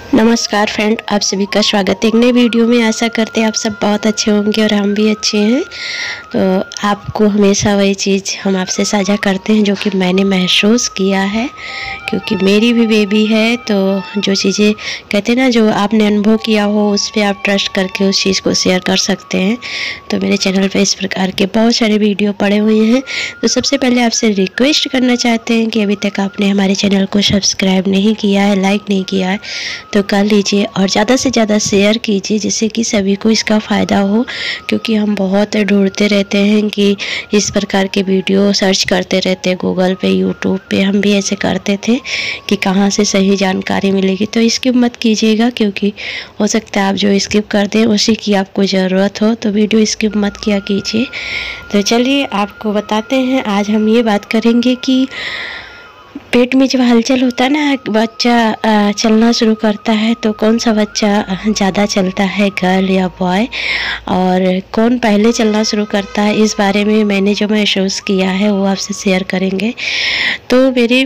नमस्कार फ्रेंड, आप सभी का स्वागत है एक नई वीडियो में। आशा करते हैं आप सब बहुत अच्छे होंगे और हम भी अच्छे हैं। तो आपको हमेशा वही चीज़ हम आपसे साझा करते हैं जो कि मैंने महसूस किया है, क्योंकि मेरी भी बेबी है। तो जो चीज़ें कहते हैं ना, जो आपने अनुभव किया हो उस पर आप ट्रस्ट करके उस चीज़ को शेयर कर सकते हैं। तो मेरे चैनल पर इस प्रकार के बहुत सारे वीडियो पड़े हुए हैं। तो सबसे पहले आपसे रिक्वेस्ट करना चाहते हैं कि अभी तक आपने हमारे चैनल को सब्सक्राइब नहीं किया है, लाइक नहीं किया है, तो कर लीजिए और ज़्यादा से ज़्यादा शेयर कीजिए, जिससे कि सभी को इसका फ़ायदा हो। क्योंकि हम बहुत ढूंढते रहते हैं कि इस प्रकार के वीडियो सर्च करते रहते हैं गूगल पे, यूट्यूब पे। हम भी ऐसे करते थे कि कहाँ से सही जानकारी मिलेगी। तो स्किप मत कीजिएगा, क्योंकि हो सकता है आप जो स्किप कर दें उसी की आपको ज़रूरत हो। तो वीडियो स्किप मत किया कीजिए। तो चलिए आपको बताते हैं। आज हम ये बात करेंगे कि पेट में जब हलचल होता है ना, बच्चा चलना शुरू करता है, तो कौन सा बच्चा ज़्यादा चलता है, गर्ल या बॉय, और कौन पहले चलना शुरू करता है, इस बारे में मैंने जो महसूस किया है वो आपसे शेयर करेंगे। तो मेरी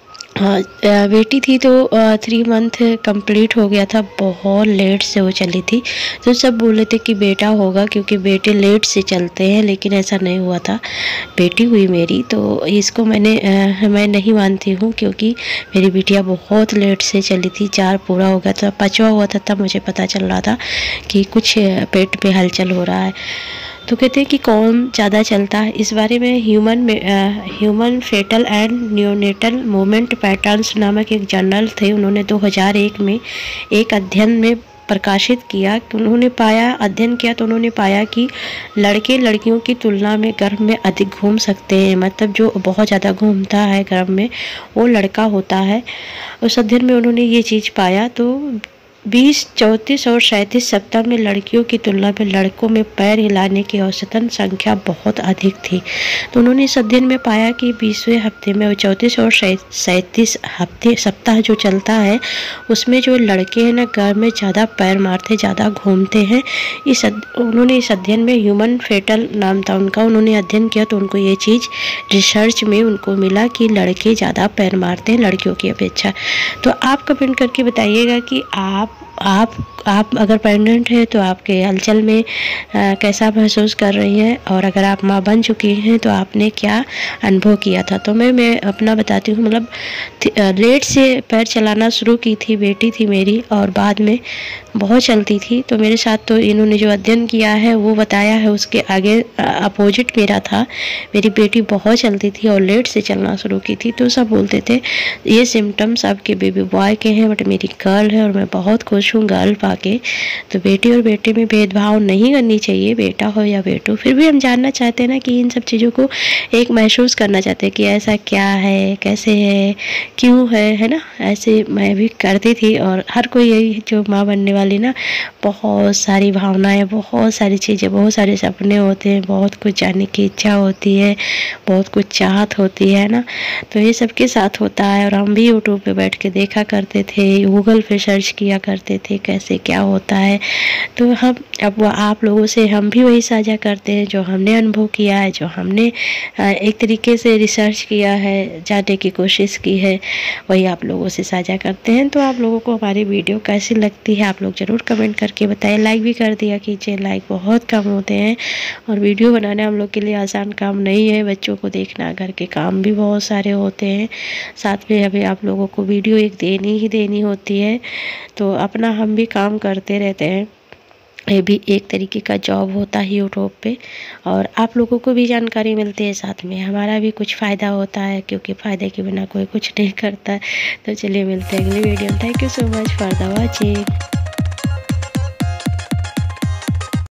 बेटी थी तो 3 मंथ कंप्लीट हो गया था। बहुत लेट से वो चली थी। तो सब बोले थे कि बेटा होगा, क्योंकि बेटे लेट से चलते हैं, लेकिन ऐसा नहीं हुआ था। बेटी हुई मेरी। तो इसको मैं नहीं मानती हूँ, क्योंकि मेरी बिटिया बहुत लेट से चली थी। 4 पूरा हो गया था, 5वां हुआ था तब मुझे पता चल रहा था कि कुछ पेट पे हलचल हो रहा है। तो कहते हैं कि कौन ज़्यादा चलता है, इस बारे में human fetal and neonatal movement patterns नामक एक जर्नल थे। उन्होंने 2001 में एक अध्ययन में प्रकाशित किया कि अध्ययन किया तो उन्होंने पाया कि लड़के लड़कियों की तुलना में गर्भ में अधिक घूम सकते हैं। मतलब जो बहुत ज़्यादा घूमता है गर्भ में वो लड़का होता है। उस अध्ययन में उन्होंने ये चीज़ पाया। तो 20, 34 और 37 सप्ताह में लड़कियों की तुलना में लड़कों में पैर हिलाने की औसतन संख्या बहुत अधिक थी। तो उन्होंने इस अध्ययन में पाया कि 20वें हफ्ते में 34 और 37 सप्ताह जो चलता है, उसमें जो लड़के हैं ना, गर्भ में ज़्यादा पैर मारते, ज़्यादा घूमते हैं। उन्होंने इस अध्ययन में ह्यूमन फेटल नाम था उनका, उन्होंने अध्ययन किया तो उनको ये चीज़ रिसर्च में उनको मिला कि लड़के ज़्यादा पैर मारते हैं लड़कियों की अपेक्षा। तो आप कमेंट करके बताइएगा कि आप अगर प्रेग्नेंट है तो आपके हलचल में कैसा महसूस कर रही हैं, और अगर आप माँ बन चुकी हैं तो आपने क्या अनुभव किया था। तो मैं अपना बताती हूँ। मतलब लेट से पैर चलाना शुरू की थी बेटी थी मेरी, और बाद में बहुत चलती थी। तो मेरे साथ तो इन्होंने जो अध्ययन किया है वो बताया है, उसके आगे अपोजिट मेरा था। मेरी बेटी बहुत चलती थी और लेट से चलना शुरू की थी। तो सब बोलते थे ये सिम्टम्स आपके बेबी बॉय के हैं, बट मेरी गर्ल है और मैं बहुत खुश हूँ गर्ल पाके। तो बेटी और बेटे में भेदभाव नहीं करनी चाहिए, बेटा हो या बेटो। फिर भी हम जानना चाहते हैं ना कि इन सब चीज़ों को एक महसूस करना चाहते हैं कि ऐसा क्या है, कैसे है, क्यों है ना। ऐसे मैं भी करती थी, और हर कोई यही जो माँ बनने वाली ना, बहुत सारी भावनाएं, बहुत सारी चीज़ें, बहुत सारे सपने होते हैं, बहुत कुछ जानने की इच्छा होती है, बहुत कुछ चाहत होती है ना। तो ये सबके साथ होता है। और हम भी यूट्यूब पे बैठ के देखा करते थे, गूगल पे सर्च किया करते थे कैसे क्या होता है। तो अब आप लोगों से हम भी वही साझा करते हैं जो हमने अनुभव किया है, जो हमने एक तरीके से रिसर्च किया है, जानने की कोशिश की है, वही आप लोगों से साझा करते हैं। तो आप लोगों को हमारी वीडियो कैसी लगती है आप लोग ज़रूर कमेंट करके बताएं। लाइक भी कर दिया कीजिए, लाइक बहुत कम होते हैं, और वीडियो बनाना हम लोग के लिए आसान काम नहीं है। बच्चों को देखना, घर के काम भी बहुत सारे होते हैं, साथ में हमें आप लोगों को वीडियो एक देनी होती है। तो अपना हम भी काम करते रहते हैं, ये भी एक तरीके का जॉब होता है यूट्यूब पे, और आप लोगों को भी जानकारी मिलती है, साथ में हमारा भी कुछ फ़ायदा होता है, क्योंकि फ़ायदे के बिना कोई कुछ नहीं करता है। तो चलिए मिलते हैं अगली वीडियो में। Thank you so much for the watching.